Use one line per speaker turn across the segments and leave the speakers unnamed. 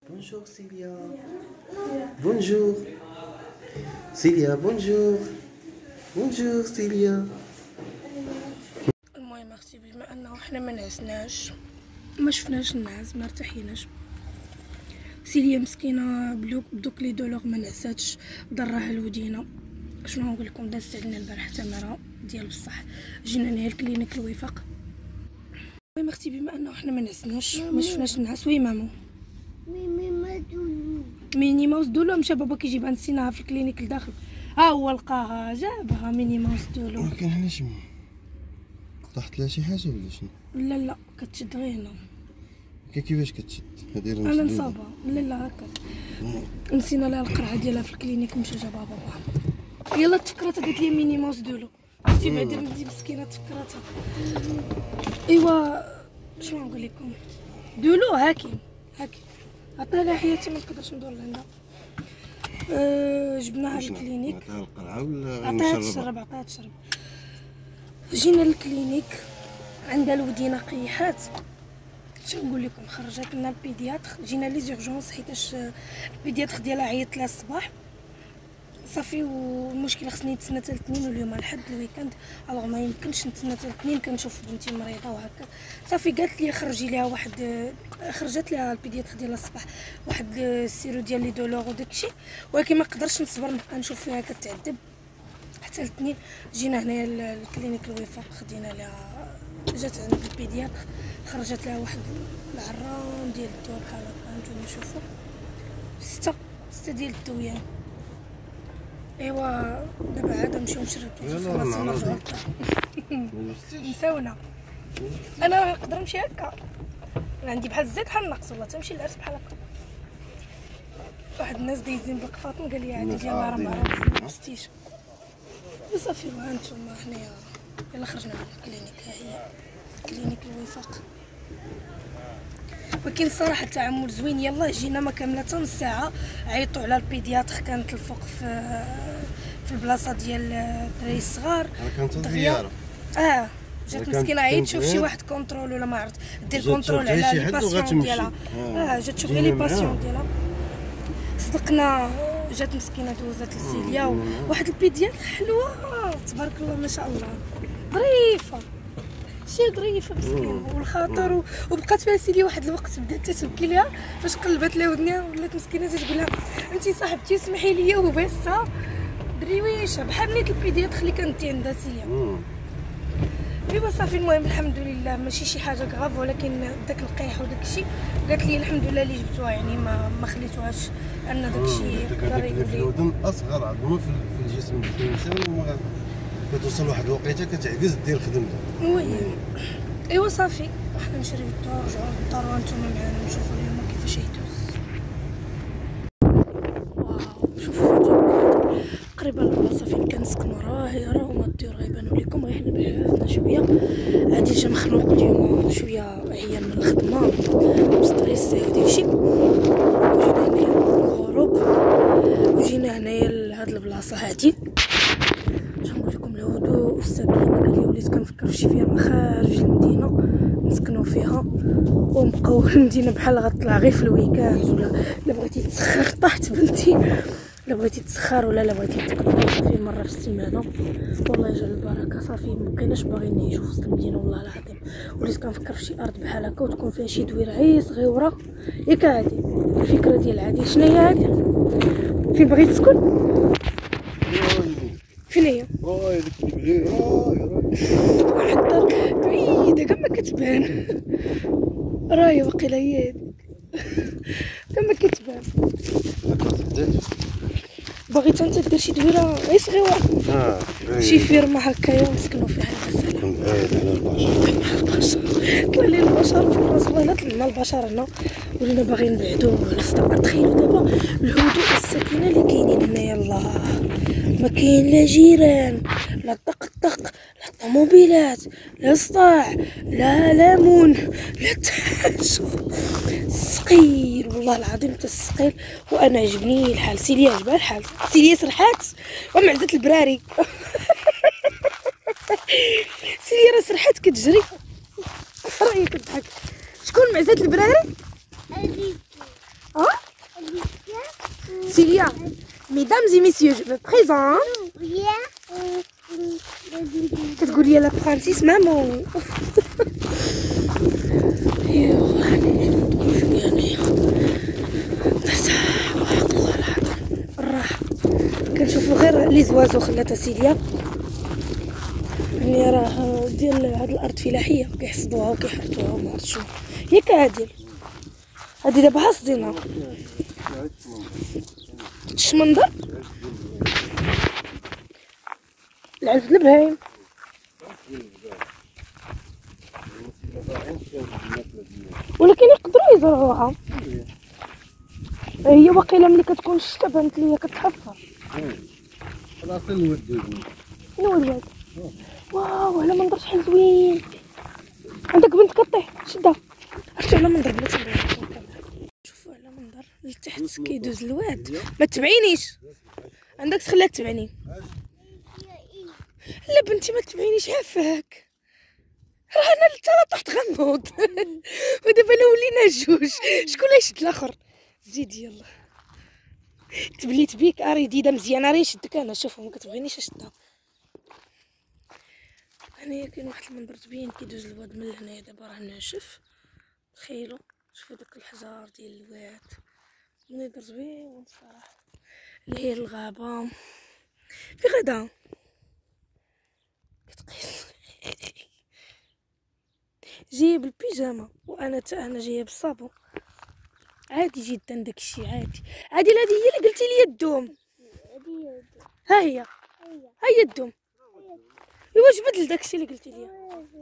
Bonjour Célia. Bonjour. Célia bonjour. Bonjour Célia.
المهم اختي بما انه حنا ما نعسناش ما شفناش النعاس ما ارتحيناش، سيليا مسكينه بدوك لي دولور ما نعساتش، ضرها الودينه. شنو نقول لكم، دازت علينا البارح تماره ديال بصح، جينا نهار الكلينيك الوفاق. المهم اختي بما انه حنا ما نعسناش ما شفناش النعاس. وي مامو ميني ماوس دولو مشى بابا كيجيبها، نسيناها في الكلينيك لداخل. ها هو لقاها جابها ميني ماوس دولو.
ولكن حنا شنو طاحت لها شي حاجه ولا شنو؟
لا كتشد غير هنا.
كيفاش كتشد هذه؟
انا نصابه. لا هكا نسينا لها القرعه ديالها في الكلينيك، مشى جابها بابا. يلا تفكرتها قالت لي ميني ماوس دولو. شتي بعدا ملي مسكينه تفكرتها. ايوا شنو نقول لكم، دولو هاكي عطنا لها حياتي ما نقدرش ندور لعندها. جبناها للكلينيك.
عطاها القرعه ولا
عطاها تشرب. جينا للكلينيك عندها الودينه قيحات. شنو نقول لكم، خرجت لنا البيدياتر، جينا لي زورجونس حيتاش البيدياتر ديالها عيط لها الصباح صافي. والمشكله خصني نتسنى حتى الاثنين واليوم الحد الويكاند، الوغ ما يمكنش نتسنى حتى الاثنين، كنشوف بنتي مريضه وهكا. صافي قالت لي خرجي ليها واحد، خرجت لها البيدياتر ديالها الصباح واحد السيرو ديال لي دولور وداكشي، ولكن ما قدرتش نصبر نبقى نشوف فيها كتعذب حتى الاثنين. جينا هنايا الكلينيك الوفاق، خدينا لها، جات عند البيدياتر خرجت لها واحد العرام ديال الدواء بحال هكا، نتوما نشوفوا 6 ديال الدويان. ايوا دابا عاد نمشيو نشربو خلاص نرجعو نساونا. انا نقدر نمشي هكا، انا عندي بحال الزيت بحال النقص، والله تمشي للعرس بحال هكا. واحد الناس دايزين بالقفاطن قال لي عادي ديال راه ما عرفتيش. وصافي وهانتوما حنايا يلا خرجنا من الكلينيك. ها هي كلينيك الوفاق، ولكن الصراحه التعامل زوين. يلا جينا ما كامله حتى نص ساعه، عيطوا على البيدياتر كانت الفوق في البلاصه ديال الدراري الصغار.
كانت زياره
جات مسكينه عيط تشوف شي واحد كونترول ولا ما عرفت دير كونترول على لي باسيون ديالها. جات تشوف غير لي باسيون ديالها. صدقنا جات مسكينه دوزات لسيليا واحد البيدياتر حلوه تبارك الله ما شاء الله، ظريفه شي ظريفه مسكينه والخاطر. وبقات فيها سيليا واحد الوقت بدات تبكي لها، فاش قلبت لها ودنيها ولات مسكينه تقول لها انت صاحبتي سمحي لي وبسها دريويشه بحال نيت البيدياتر اللي كانت عندها سيليا. ايوا صافي المهم الحمد لله ماشي شي حاجه غاف، ولكن داك القيح وداك الشيء قالت لي الحمد لله اللي جبتوها، يعني ما خليتوهاش ان داك الشيء يقدر يولي
في الودن اصغر عظمه في الجسم ديال الانسان، وما كتوصل واحد الوقيته كتعجز دير خدمتها.
وي ايوا صافي وحنا نشريو الدار نرجعو للدار وانتوما معانا نشوفوا اليوم كيفاش يدوز. واو شوفوا قريبه للبلاصه فين كنسكنوا، راه هما الديور غيبانوا لكم، غير حنا بحثنا شويه. عادي جا مخلوق اليوم شويه عيان من الخدمه مستريسي وداكشي، وجينا هنايا الغروب وجينا هنايا لهاد البلاصه هادي. نقول لكم الهدوء والسكينه. قال لي وليت كنفكر في شي فيرما خارج المدينه نسكنوا فيها ونبقاو المدينه بحال غطلع غير في الويكاند، ولا بغيتي تسخر طاحت بنتي، لا بغيتي تسخر ولا بغيتي تقضي صافي مره في السيمانه. والله يجعل البركه. صافي مبقيناش باغيين نعيشو في وسط المدينه والله العظيم. وليت كنفكر في شي ارض بحال هكا وتكون فيها شي دويره غير صغيره ياك. عادي الفكره ديال عادي شنو هي هادي؟ فين باغي تسكن؟ فين هي؟
ديك البلاد
واحد الدار بعيده كاع ما كتبان، راهي واقيلا هي هادي كاع ما كتبان. باغي انت دير شي دويره غير صغيره شي فيرما هكايا ونسكنوا فيها. يا سلام طلع لي البشر في الراس، والله طلعنا البشر هنا ولينا باغيين نبعدو على السطر. تخيلوا دابا الهدوء والسكينه اللي كاينين هنايا، الله ما كاين لا جيران لا طق لا طوموبيلات لا صداع لا ليمون لا تحاشو السقير، والله العظيم حتى السقير. وانا عجبني الحال. سيليا عجبها الحال، سيليا سرحات ومعزت البراري سيليا راه سرحات كتجري. رايك تضحك؟ شكون معزت البراري؟ ها Cilia, mesdames et messieurs, je vous présente. كتقول لي لا برانسيس مامون. ايوا راني نقول شويه انايا مرتاح واحد الله العظيم الراحه. كنشوفو غير لي زوازو خلاتها سيليا يعني راه ديال هاد الارض فلاحيه كيحصدوها وكيحرثوها وما عرفت شنو. ياك عادل هادي دابا حاصدينها الشمندر العلف د البهايم. ولكن يقدروا يزرعوها. هي واقيلا ملي كتكون الشتا بانت ليا كتحفر.
راه الواد
شنو هو الواد؟ واو على منظر شحال زوين. عندك بنت كطيح شدها. عرفتي على منظر بلاتي شوفوا على منظر لتحت كيدوز الواد. ما تبعينيش عندك تخليها تبعني. لا بنتي ما تبعينيش عافاك راه انا اللي طحت غنوض. ودابا لا ولينا جوج شكون اللي يشد الاخر. زيد يلا تبليت بيك اريديده مزيانه راه يشدك انا. شوف ما كتبغينيش اشدها. هنايا كاين واحد المنظر زوين كيدوز الواد من هنايا. دابا راه ناشف تخيلوا شوفوا داك الحجار ديال الواد منظر زوين صراحه. اللي هي الغابه في غدا كتقيس. جايه بالبيجامه وانا انا جايه بالصابون عادي جدا. داكشي عادي عادي. هذه هي اللي قلتي لي الدوم. ها هي الدوم. ايوا جبد داكشي اللي قلتي لي.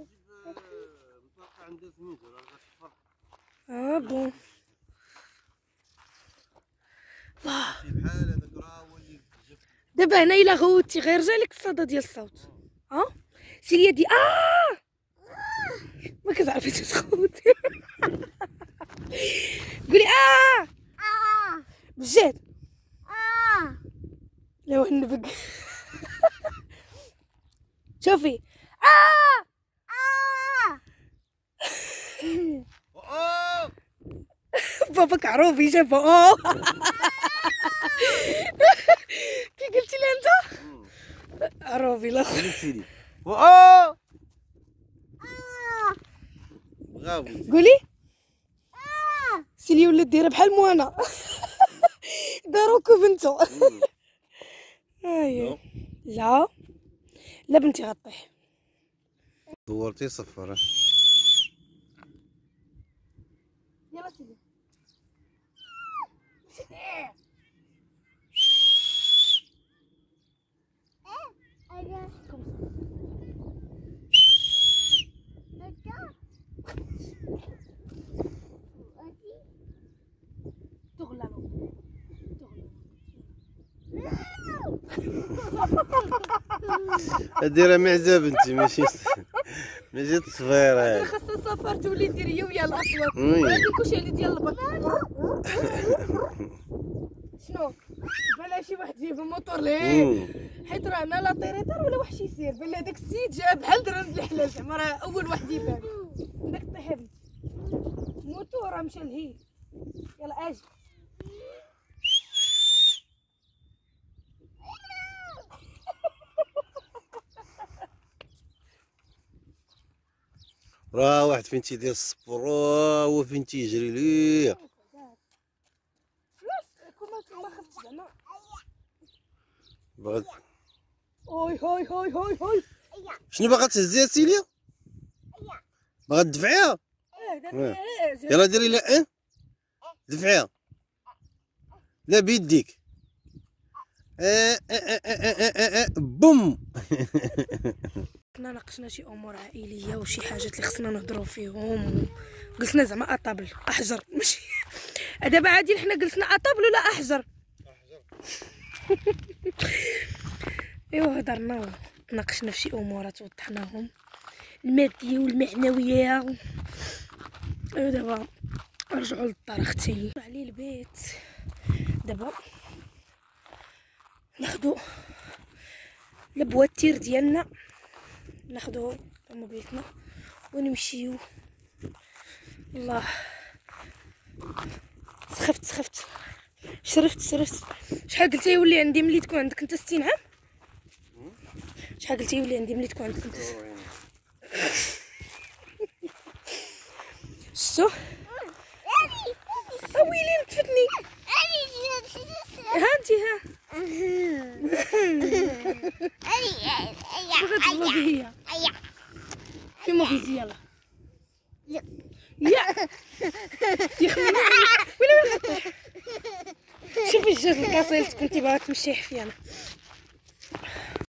بون الله. دابا هنا الا غوتي غير جالك الصدى ديال الصوت. سيليا دي ما كتعرفي تغوتي. قولي بجد لا ونبق. شوفي باباك عروبي شافه. كي قلتي لي انت عروبي الاخر. قولي سيلي ولات دايره بحال موانا. داروكو بنتو. لا لا بنتي غطيح.
دورتي صفر.
يلا سيدي.
هادي راه معزه بنتي ماشي تصفيره.
خاصها سفر تولي دير هي ويا الاصوات. ولكن كلشي على ديال البط. شنو بلا شي واحد جايب الموتور ليه حيت راه انا لا طيريطار ولا واحد يسير. بلا داك السيد جا بحال درهم الحلال زعما راه اول واحد يبان. داك طيح بنتي موتور راه مشى لهي. يلا اجي.
راه واحد فين تيدير الصبر هو فين تيجري ليه. بغات
هاي
شنو باغا تهزيها سيليا؟ باغا تدفعيها؟ يلا ديري لا دفعيها لا بيديك. بوم.
كنا ناقشنا شي امور عائليه وشي حاجات اللي خصنا نهضروا فيهم وجلسنا زعما اطابل احجر ماشي. دابا عادي حنا جلسنا اطابل ولا احجر. ايوا هضرنا ناقشنا في شي امورات وضحناهم الماديه والمعنويه. ايوا دابا نرجعوا للدار اختي علي البيت. دابا ناخدو البواتير ديالنا ناخدو طوموبيلتنا ونمشيو. الله سخفت شرفت. شحال قلتي يولي عندي ملي تكون عندك انت 60 عام؟ شحال قلتي يولي عندي ملي تكون عندك انت؟ شتو ويلي نتفتني. ها انتي ها بغات تفوقي هي في موغيزي. يلا يا يخمم ولا غطيح. شوفي الجاز الكاسيل كنتي باغا تمشي حفيانه.